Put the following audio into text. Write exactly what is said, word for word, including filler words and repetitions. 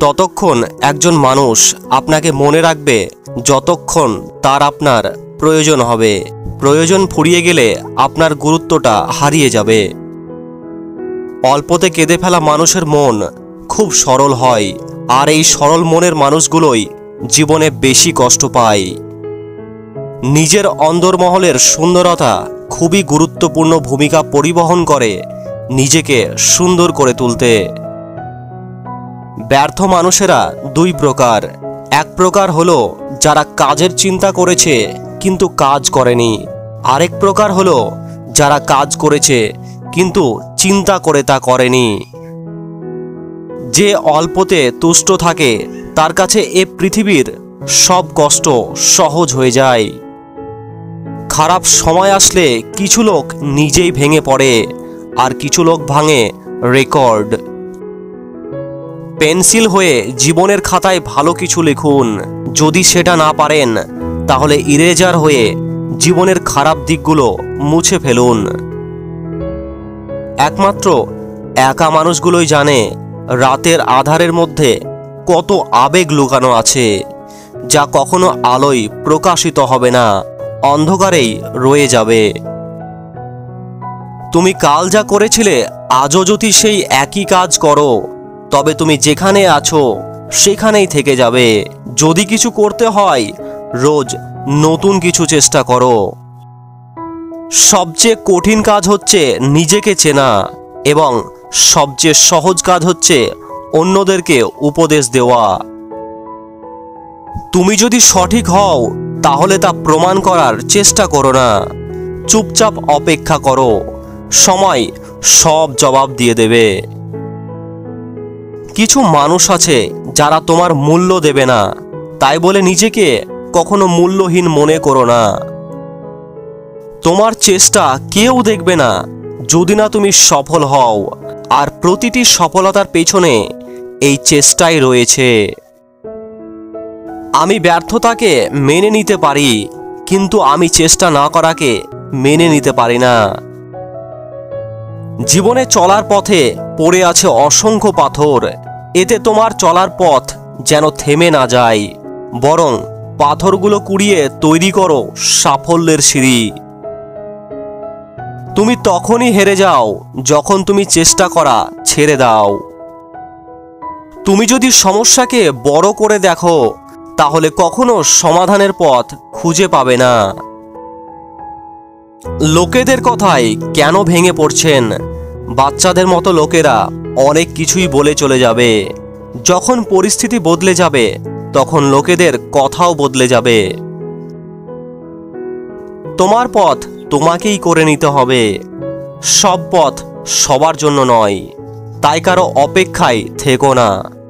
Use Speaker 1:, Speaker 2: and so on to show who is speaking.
Speaker 1: ততক্ষণ একজন মানুষ আপনাকে মনে রাখবে যতক্ষণ তার আপনার প্রয়োজন হবে। প্রয়োজন ফুরিয়ে গেলে আপনার গুরুত্বটা হারিয়ে যাবে। অল্পতে কেঁদে ফেলা মানুষের মন খুব সরল হয়, আর এই সরল মনের মানুষগুলোই জীবনে বেশি কষ্ট পায়। নিজের অন্দরমহলের সুন্দরতা খুবই গুরুত্বপূর্ণ ভূমিকা পরিবহন করে নিজেকে সুন্দর করে তুলতে। ব্যর্থ মানুষেরা দুই প্রকার। এক প্রকার হলো যারা কাজের চিন্তা করেছে কিন্তু কাজ করেনি। আরেক প্রকার হলো যারা কাজ করেছে কিন্তু চিন্তা করে তা করেনি। যে অল্পতে তুষ্ট থাকে তার কাছে এ পৃথিবীর সব কষ্ট সহজ হয়ে যায়। খারাপ সময় আসলে কিছু লোক নিজেই ভেঙে পড়ে, আর কিছু লোক ভাঙে রেকর্ড। পেন্সিল হয়ে জীবনের খাতায় ভালো কিছু লিখুন। যদি সেটা না পারেন তাহলে ইরেজার হয়ে জীবনের খারাপ দিকগুলো মুছে ফেলুন। একমাত্র একা মানুষগুলোই জানে রাতের আধারের মধ্যে কত আবেগ লুকানো আছে, যা কখনো আলোয় প্রকাশিত হবে না, অন্ধকারেই রয়ে যাবে। তুমি কাল যা করেছিলে আজও যদি সেই একই কাজ করো, তবে তুমি যেখানে আছো সেখানেই থেকে যাবে। যদি কিছু করতে হয় রোজ নতুন কিছু চেষ্টা করো। সবচেয়ে কঠিন কাজ হচ্ছে নিজেকে চেনা, এবং সবচেয়ে সহজ কাজ হচ্ছে অন্যদেরকে উপদেশ দেওয়া। তুমি যদি সঠিক হও তাহলে তা প্রমাণ করার চেষ্টা করো না, চুপচাপ অপেক্ষা করো। সময় সব জবাব দিয়ে দেবে। কিছু মানুষ আছে যারা তোমার মূল্য দেবে না, তাই বলে নিজেকে কখনো মূল্যহীন মনে করো না। তোমার চেষ্টা কেউ দেখবে না যদি না তুমি সফল হও, আর প্রতিটি সফলতার পেছনে এই চেষ্টাই রয়েছে। আমি ব্যর্থতাকে মেনে নিতে পারি, কিন্তু আমি চেষ্টা না করাকে মেনে নিতে পারি না। জীবনে চলার পথে পড়ে আছে অসংখ্য পাথর। এতে তোমার চলার পথ যেন থেমে না যায়, বরং পাথরগুলো কুড়িয়ে তৈরি করো সাফল্যের সিঁড়ি। তুমি তখনই হেরে যাও যখন তুমি চেষ্টা করা ছেড়ে দাও। তুমি যদি সমস্যাকে বড় করে দেখো তাহলে কখনো সমাধানের পথ খুঁজে পাবে না। লোকেদের কথায় কেন ভেঙে পড়ছেন? বাচ্চাদের মতো লোকেরা অনেক কিছুই বলে চলে যাবে। যখন পরিস্থিতি বদলে যাবে তখন লোকেদের কথাও বদলে যাবে। তোমার পথ তোমাকেই করে নিতে হবে। সব পথ সবার জন্য নয়, তাই কারো অপেক্ষায় থেকো না।